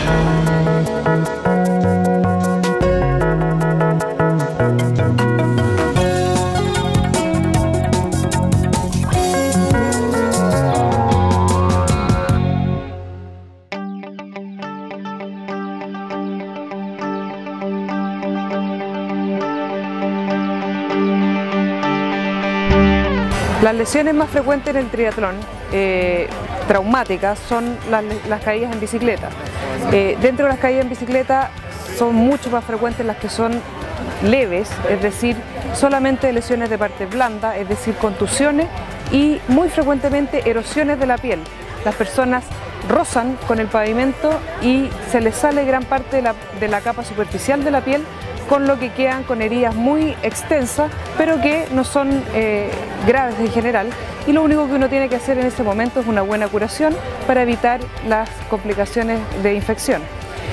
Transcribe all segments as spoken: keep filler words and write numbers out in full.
Las lesiones más frecuentes en el triatlón, eh, traumáticas, son las, las caídas en bicicleta. Eh, dentro de las caídas en bicicleta son mucho más frecuentes las que son leves, es decir, solamente lesiones de parte blanda, es decir, contusiones, y muy frecuentemente erosiones de la piel. Las personas rozan con el pavimento y se les sale gran parte de la, de la capa superficial de la piel, con lo que quedan con heridas muy extensas, pero que no son eh, graves en general, y lo único que uno tiene que hacer en ese momento es una buena curación para evitar las complicaciones de infección.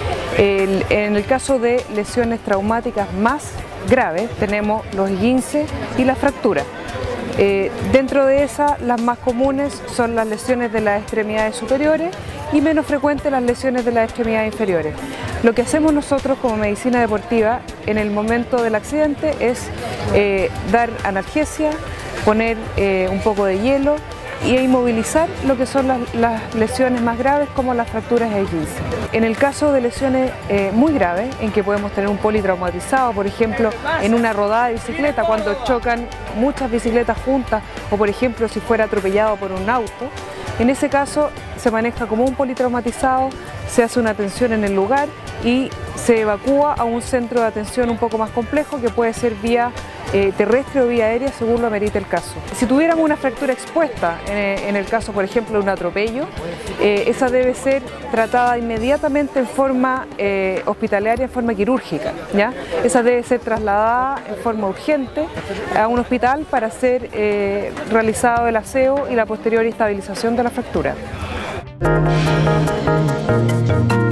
El, en el caso de lesiones traumáticas más graves tenemos los esguinces y las fracturas. Eh, dentro de esas, las más comunes son las lesiones de las extremidades superiores y menos frecuentes las lesiones de las extremidades inferiores. Lo que hacemos nosotros como medicina deportiva en el momento del accidente es eh, dar analgesia, poner eh, un poco de hielo y inmovilizar lo que son las, las lesiones más graves, como las fracturas e esguinces. En el caso de lesiones eh, muy graves, en que podemos tener un politraumatizado, por ejemplo, en una rodada de bicicleta, cuando chocan muchas bicicletas juntas, o por ejemplo si fuera atropellado por un auto, en ese caso se maneja como un politraumatizado, se hace una atención en el lugar y se evacúa a un centro de atención un poco más complejo, que puede ser vía eh, terrestre o vía aérea, según lo amerite el caso. Si tuviéramos una fractura expuesta, en, en el caso por ejemplo de un atropello, eh, esa debe ser tratada inmediatamente en forma eh, hospitalaria, en forma quirúrgica, ¿ya? Esa debe ser trasladada en forma urgente a un hospital para ser eh, realizado el aseo y la posterior estabilización de la fractura.